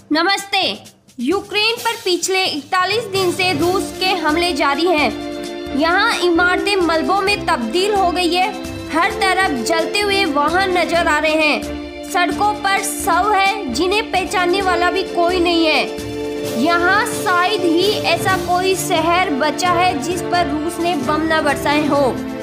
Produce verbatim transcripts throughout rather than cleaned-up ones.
नमस्ते। यूक्रेन पर पिछले इकतालीस दिन से रूस के हमले जारी हैं। यहाँ इमारतें मलबों में तब्दील हो गई है। हर तरफ जलते हुए वाहन नजर आ रहे हैं। सड़कों पर शव है जिन्हें पहचानने वाला भी कोई नहीं है। यहाँ शायद ही ऐसा कोई शहर बचा है जिस पर रूस ने बम न बरसाए हो।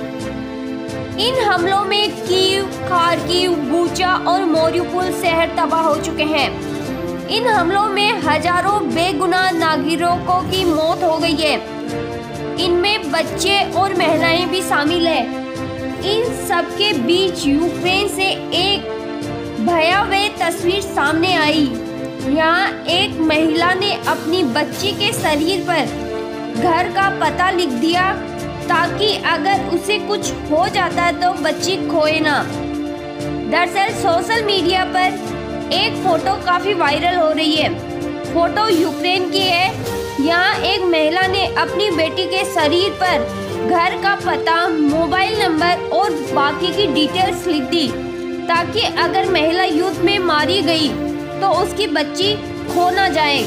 इन हमलों में कीव, खार्किव, बूचा और मोरियुपोल शहर तबाह हो चुके हैं। इन हमलों में हजारों बेगुनाह नागरिकों की मौत हो गई है। इनमें बच्चे और महिलाएं भी शामिल हैं। इन सब के बीच यूक्रेन से एक भयावह तस्वीर सामने आई। यहाँ एक महिला ने अपनी बच्ची के शरीर पर घर का पता लिख दिया ताकि अगर उसे कुछ हो जाता तो बच्ची खोए ना। दरअसल सोशल मीडिया पर एक फोटो काफी वायरल हो रही है। फोटो यूक्रेन की है। यहाँ एक महिला ने अपनी बेटी के शरीर पर घर का पता, मोबाइल नंबर और बाकी की डिटेल्स लिख दी ताकि अगर महिला युद्ध में मारी गई तो उसकी बच्ची खो ना जाए।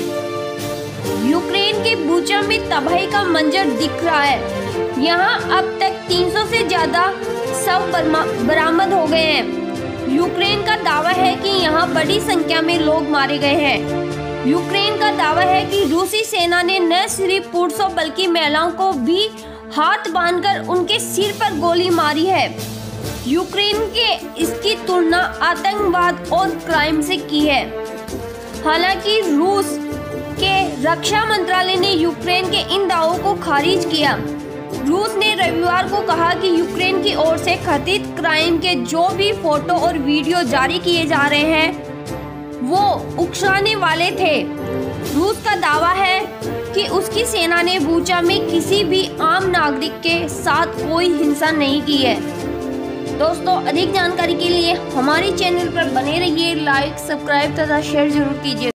यूक्रेन के बूचा में तबाही का मंजर दिख रहा है। यहाँ अब तक तीन सौ से ज्यादा शव बरामद हो गए हैं। यूक्रेन का दावा है कि यहाँ बड़ी संख्या में लोग मारे गए हैं। यूक्रेन का दावा है कि रूसी सेना ने न सिर्फ पुरुषों बल्कि महिलाओं को भी हाथ बांधकर उनके सिर पर गोली मारी है। यूक्रेन के इसकी तुलना आतंकवाद और क्राइम से की है। हालांकि रूस के रक्षा मंत्रालय ने यूक्रेन के इन दावों को खारिज किया। रूस ने रविवार को कहा कि यूक्रेन की ओर से कथित क्राइम के जो भी फोटो और वीडियो जारी किए जा रहे हैं वो उकसाने वाले थे। रूस का दावा है कि उसकी सेना ने बूचा में किसी भी आम नागरिक के साथ कोई हिंसा नहीं की है। दोस्तों, अधिक जानकारी के लिए हमारे चैनल पर बने रहिए। लाइक, सब्सक्राइब तथा शेयर जरूर कीजिए।